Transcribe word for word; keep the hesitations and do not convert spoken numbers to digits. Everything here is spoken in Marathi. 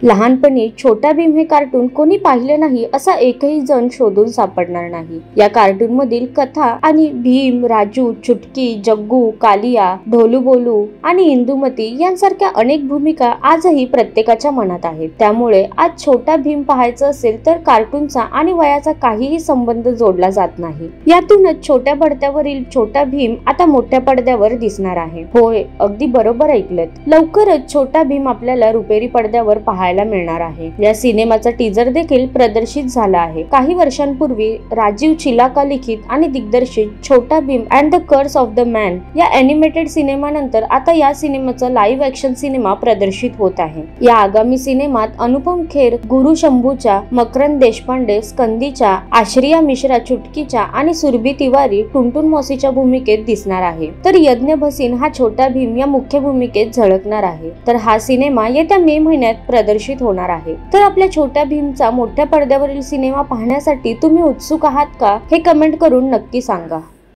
लहानपणी छोटा भीम हे कार्टून कोणी पाहिलं नाही असा एकही जण शोधून सापडणार नाही। या कार्टून मधील कथा आणि भीम, राजू, चुटकी, जग्गू, कालिया, ढोलू बोलू आणि इंदुमती यांसारख्या अनेक भूमिका आजही प्रत्येकाच्या मनात आहेत। त्यामुळे आज छोटा भीम पाहायचं असेल तर कार्टूनचा आणि वयाचा काहीही संबंध जोडला जात नाही। यातूनच छोट्या पडद्यावरील छोटा भीम आता मोठ्या पडद्यावर दिसणार आहे। होय, अगदी बरोबर ऐकलत। लवकरच छोटा भीम आपल्याला रुपेरी पडद्यावर पाहायला मिळणार आहे। या सिनेमाचा टीजर देखील प्रदर्शित झाला आहे। काही वर्षांपूर्वी राजीव चिलाका लिखित आणि दिग्दर्शित Chhota Bheem and the curse of Damyaan या एनिमेटेड सिनेमानंतर आता या सिनेमाचा लाईव्ह ऍक्शन सिनेमा प्रदर्शित होत आहे। या आगामी सिनेमात अनुपम खेर गुरु शंभूच्या, मकरंद देशपांडे स्कंदीच्या, आश्रिया मिश्रा चुटकीच्या आणि सुरभी तिवारी टुनटुन मौसीच्या भूमिकेत दिसणार आहे। तर यज्ञ भसीन हा छोटा भीम या मुख्य भूमिकेत झळकणार आहे। तर हा सिनेमा येत्या मे महिन्यात प्रदर्शित होणार आहे। तर आपल्या छोट्या भीमचा मोठ्या पडद्यावरील सिनेमा पाहण्यासाठी तुम्ही उत्सुक आहात का? हे कमेंट करून नक्की सांगा।